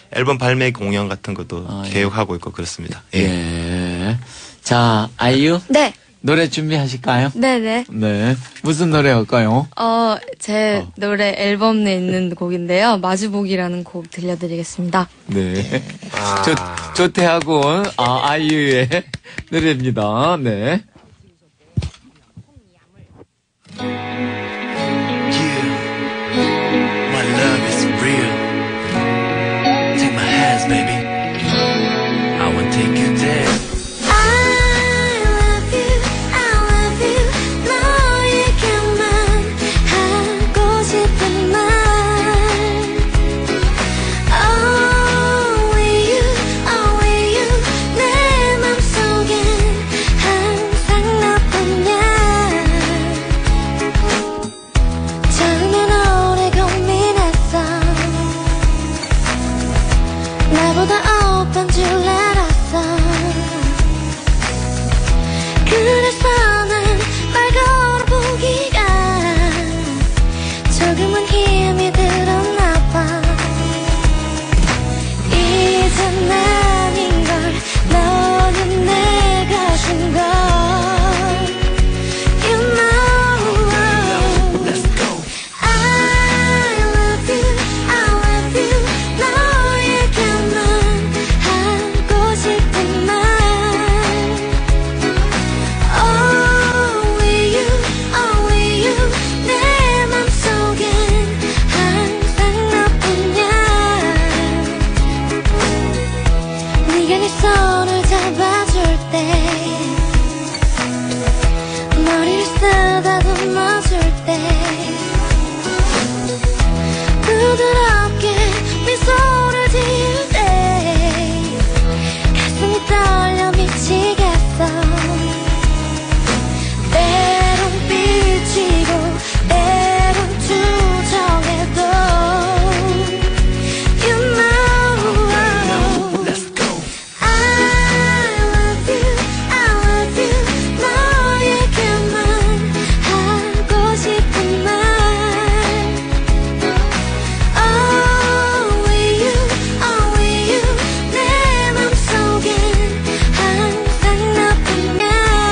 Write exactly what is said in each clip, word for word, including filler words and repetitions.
앨범 발매 공연 같은 것도 아, 예. 계획하고 있고 그렇습니다. 예. 예. 자, 아이유? 네. 노래 준비하실까요? 네네. 네. 무슨 노래 할까요? 어, 제 어. 노래 앨범에 있는 곡인데요. 마주보기라는 곡 들려드리겠습니다. 네. 아. 조, 조태하고, 아, 아이유의 노래입니다. 네. My love is real. Take my hands, baby. I wanna take you there. 나보다 오픈 줄 알았어. 그래서 난 말 걸어보기가 조금은 힘이 들었나 봐. 이젠 아닌걸 너는 내가 준걸. You know Let's go. I love you, I love you. 너에게만 하고 싶은 말. Only you, only you. 내 맘속엔 항상 너뿐이야. 네가 내 손을 잡아줄 때, 머리를 쓰다듬어줄 때, 부드럽게 미소를 지을 때 가슴이 떨려 미치겠어. 때론 삐치고 때론 투정해도 You know Let's go. I love you, I love you. 너에게만 하고 싶은 말. Only you, only you. 내 맘속엔 항상 너뿐이야.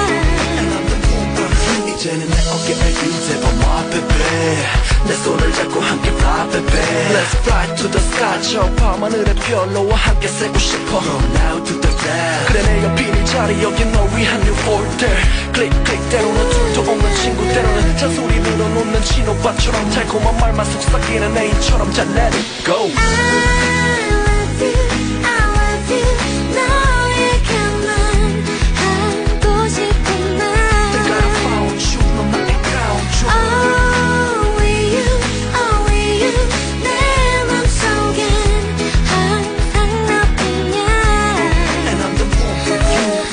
이제는 내 어깨에 기대봐, baby. 내 손을 잡고 함께 fly, baby. Let's fly to the sky. 저 밤하늘의 별로와 함께 새고 싶어. From now to the day. 그래 내 옆인 이 자리 여기 널 위한 new folder. 클릭 클릭 때로는 둘도 없는 친구 때로는 잔소리 늘어놓는 친오빠처럼 달콤한 말만 속삭이는 애인처럼 자 let it go. I love you, I love you. 너에게만 하고 싶은 말. Think I found you, 넌 나의 ground. Only you, only you. 내 맘속엔 항상 너뿐이야. And I'm the one for you.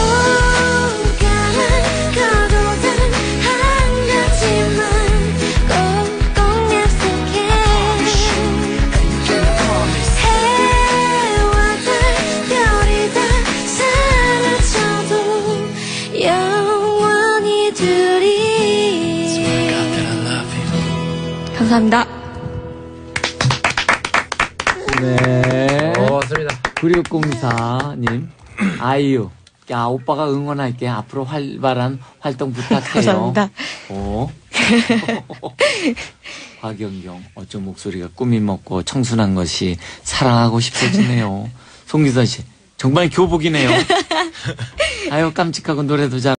손가락 걸고단 한 가지만 꼭꼭 약속해. And you can promise. 해와 달 별이 다 사라져도 영원히 둘이. God that I love you. 감사합니다. 네. 고맙습니다. 구육공사님, 아이유. 야, 오빠가 응원할게. 앞으로 활발한 활동 부탁해요. 감사합니다. 오. 박연경, 어쩜 목소리가 꾸미 먹고 청순한 것이 사랑하고 싶어지네요. 송기선 씨, 정말 교복이네요. 아유, 깜찍하고 노래도 잘